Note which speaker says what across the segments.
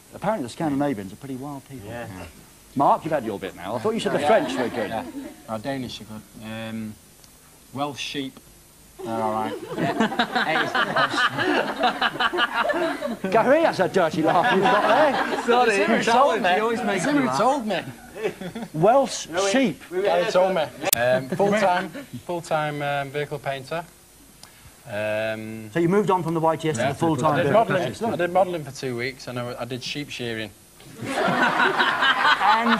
Speaker 1: Apparently the Scandinavians are pretty wild people.
Speaker 2: Yeah.
Speaker 1: Mark, you've had your bit now. I thought you said the French were good.
Speaker 2: Yeah. Oh, Danish are good. Welsh sheep. They're all right.
Speaker 1: Gary, that's a dirty laugh you've got there.
Speaker 3: Sorry,
Speaker 2: Who told me?
Speaker 3: He always makes me
Speaker 2: Who
Speaker 3: laugh.
Speaker 2: told me?
Speaker 1: Welsh sheep.
Speaker 2: Gary told me. Full-time vehicle painter.
Speaker 1: So you moved on from the YTS to the full-time
Speaker 2: I
Speaker 1: vehicle.
Speaker 2: did modelling for 2 weeks, and I did sheep shearing.
Speaker 1: And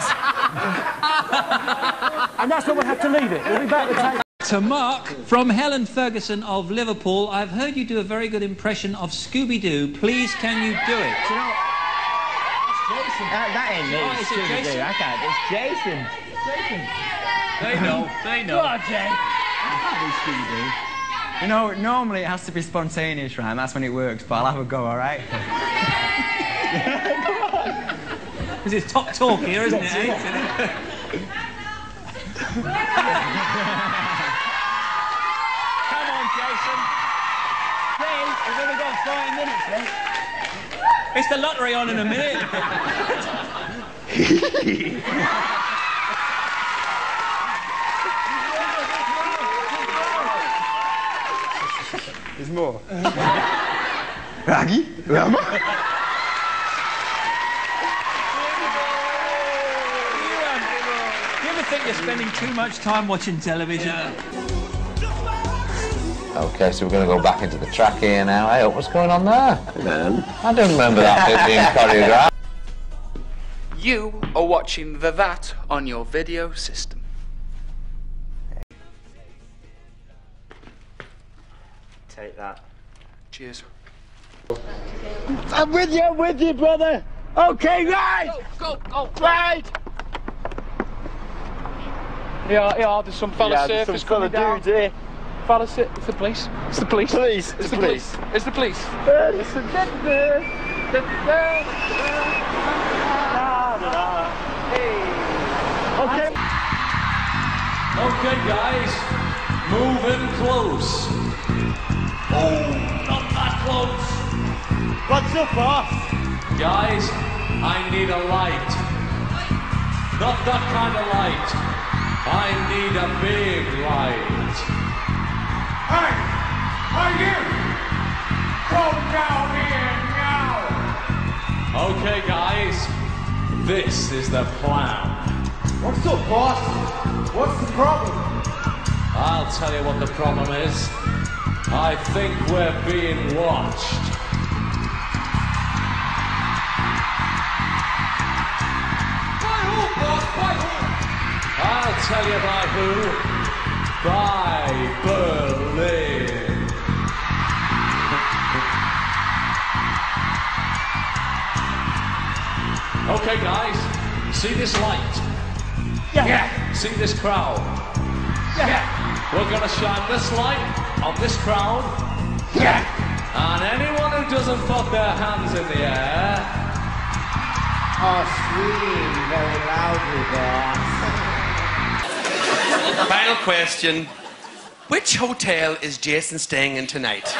Speaker 1: that's where we'll have to leave it. We'll be back with tape.
Speaker 4: To Mark, from Helen Ferguson of Liverpool, I've heard you do a very good impression of Scooby-Doo. Please, can you do it?
Speaker 3: Do you know what? Jason. That ain't me.
Speaker 4: Oh, is it
Speaker 3: Scooby-Doo.
Speaker 4: Jason?
Speaker 3: I can't. It's Jason. Jason.
Speaker 4: They know. They know.
Speaker 3: Go on, Jay. I can't do Scooby-Doo. You know, normally it has to be spontaneous, right? And that's when it works, but I'll have a go, all right?
Speaker 4: This is top talk here, isn't it?
Speaker 3: Come on, Jason. Please, we've only got 5 minutes, mate.
Speaker 4: It's the lottery on in a minute.
Speaker 3: There's more. Raggy? Rama?
Speaker 4: Do you ever think you're spending too much time watching television?
Speaker 5: Okay, so we're going to go back into the track here now. Hey, what's going on there?
Speaker 6: Man.
Speaker 5: I don't remember that bit being choreographed.
Speaker 7: You are watching The That on your video system.
Speaker 3: Take that.
Speaker 7: Cheers.
Speaker 6: I'm with you, brother. Okay, right.
Speaker 7: Go.
Speaker 6: Right.
Speaker 7: Yeah, there's some fella surfers coming down.
Speaker 6: Dudes here.
Speaker 7: Fella it's the police. It's the police.
Speaker 6: Police.
Speaker 7: It's the police. It's the police.
Speaker 6: Okay.
Speaker 4: Okay, guys, move in close. Oh, not that close.
Speaker 6: What's up, boss?
Speaker 4: Guys, I need a light. Not that kind of light. I need a big light.
Speaker 6: Hey, you? Come down here now.
Speaker 4: Okay, guys, this is the plan.
Speaker 6: What's up, boss? What's the problem?
Speaker 4: I'll tell you what the problem is. I think we're being watched.
Speaker 6: By who, boss? By who?
Speaker 4: I'll tell you by who. By Berlin. Okay, guys, see this light?
Speaker 6: Yeah.
Speaker 4: See this crowd?
Speaker 6: Yeah.
Speaker 4: We're gonna shine this light on this crowd.
Speaker 6: Yeah.
Speaker 4: And anyone who doesn't put their hands in the air.
Speaker 3: Oh, scream very loudly, boss.
Speaker 8: Final question. Which hotel is Jason staying in tonight?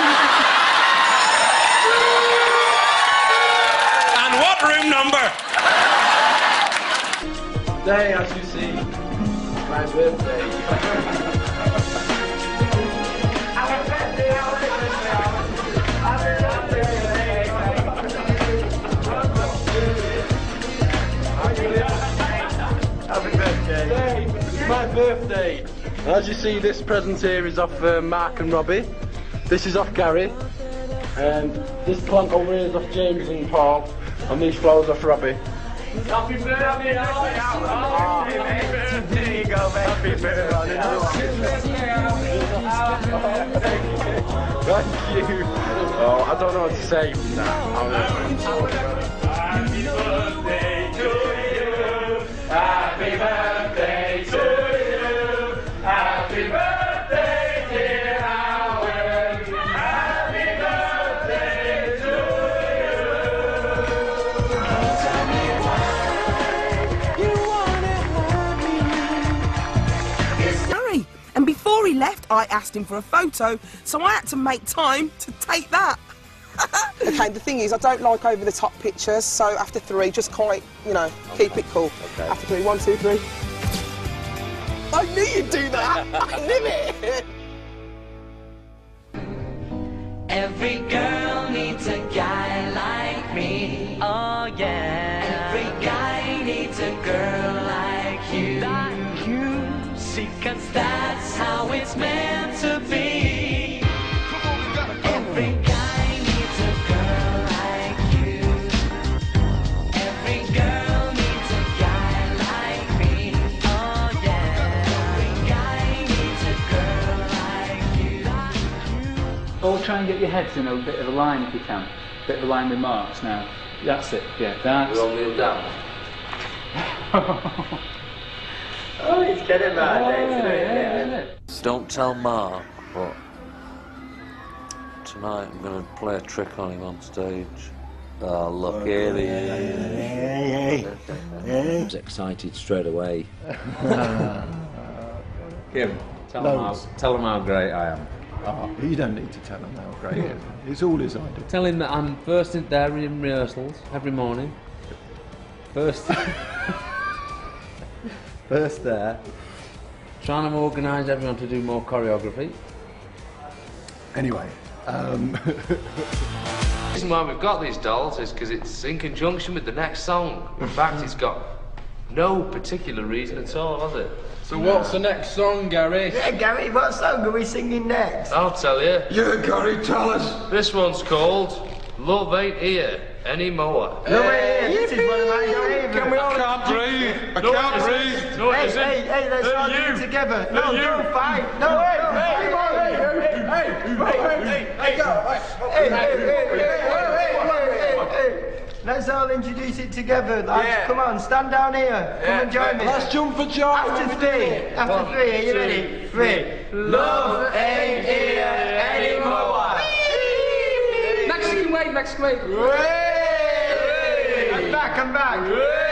Speaker 8: And what room number?
Speaker 6: Today, as you see, my birthday. Happy birthday. It's my birthday. As you see, this present here is off Mark and Robbie. This is off Gary. And this plant over here is off James and Paul. And these flowers off Robbie. Happy birthday! Happy birthday! You go, happy birthday! Thank you. Oh, I don't know what to say. Happy birthday to you. Happy birthday to you. Happy birthday, dear Howard. Happy birthday to
Speaker 9: Gary, and before he left, I asked him for a photo, so I had to make time to take that. Okay, the thing is, I don't like over-the-top pictures, so after 3, just quite, you know, keep it cool.
Speaker 5: Okay.
Speaker 9: After 3, 1, 2, 3. I knew you'd do that! I knew it!
Speaker 10: Every girl needs a guy like me. Oh yeah. Every guy needs a girl like you. Like you. See, 'cause that's how it's meant to be. Every guy needs a girl like you. Every girl needs a guy like me. Oh yeah. Every guy needs a girl like you.
Speaker 2: All try and get your heads in a bit of a line if you can. A bit of a line with marks now. That's it, yeah, that's...
Speaker 4: We're only down.
Speaker 3: Oh, he's getting mad,
Speaker 4: Don't tell Mark, but tonight I'm going to play a trick on him on stage. Oh, look, here he is.
Speaker 5: I was excited straight away.
Speaker 11: Kim, tell him how great I am.
Speaker 12: Oh, you don't need to tell him how great it is. It's all his idea.
Speaker 11: Tell him that I'm first in there in rehearsals every morning. First there. Trying to organise everyone to do more choreography.
Speaker 12: Anyway,
Speaker 4: The reason why we've got these dolls is because it's in conjunction with the next song. In fact, it's got no particular reason at all, has it?
Speaker 6: So what's the next song, Gary?
Speaker 3: Yeah, Gary, what song are we singing next?
Speaker 4: I'll tell you.
Speaker 12: yeah, Gary, tell us.
Speaker 4: This one's called Love Ain't Here Anymore.
Speaker 3: No way, this is one of my favourites.
Speaker 6: Can we all... I can't breathe. I can't breathe.
Speaker 4: No, it isn't.
Speaker 3: Hey, let's all do it together. No, don't fight. No, hey. Let's all introduce it together, lads.
Speaker 6: Yeah.
Speaker 3: Come on, stand down here. Come and join me.
Speaker 6: Let's jump for joy.
Speaker 3: After 3, are you ready? 3. Love ain't here anymore.
Speaker 2: Mexican wave, Mexican wave.
Speaker 3: I'm back.